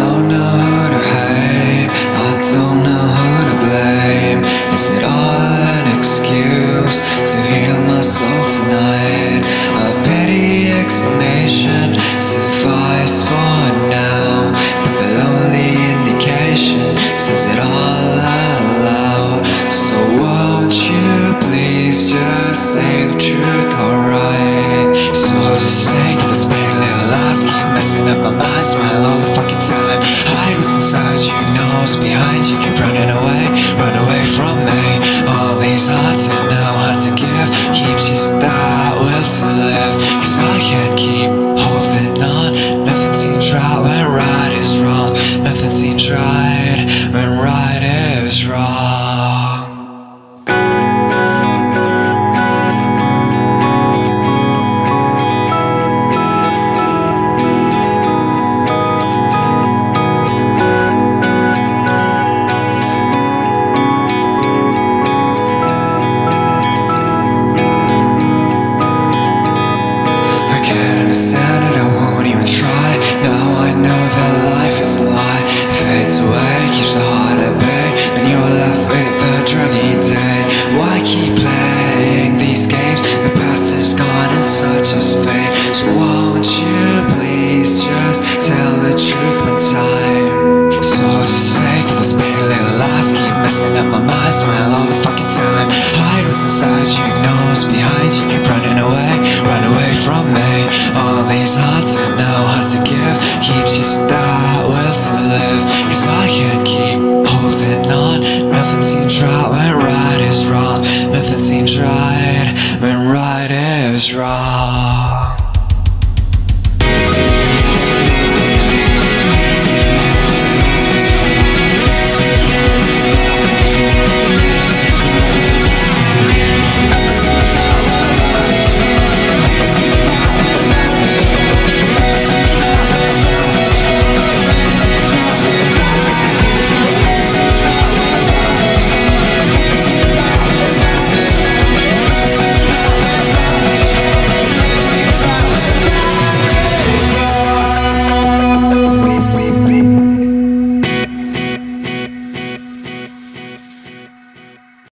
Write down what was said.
don't know who to hate, I don't know who to blame. Is it all an excuse to heal my soul tonight? A petty explanation suffice for now, but the lonely indication says it all out loud. So won't you please just say the truth, alright? So I'll just fake this pale little lies, keep messing up my mind, smile all the fucking time. Hide what's inside you, know what's behind you, keep running away, run away from me. All these hearts I know how to give, keep just that will to live. Cause I can't keep holding on, nothing seems right when right is wrong. Nothing seems right when right is wrong. Understand it, I won't even try. Now I know that life is a lie. It fades away, keeps the heart at bay, and you're left with a druggy day. Why keep playing these games? The past is gone and such is fate. So won't you please just tell the truth one time? So I'll just fake those pale little lies, keep messing up my mind, smile all the fucking time. Hide what's inside you, ignore what's behind you, keep running away, run away from me. All these hearts I know how to give, keep just that will to live. Cause I can't keep holding on, nothing seems right when right is wrong. Nothing seems right when right is wrong.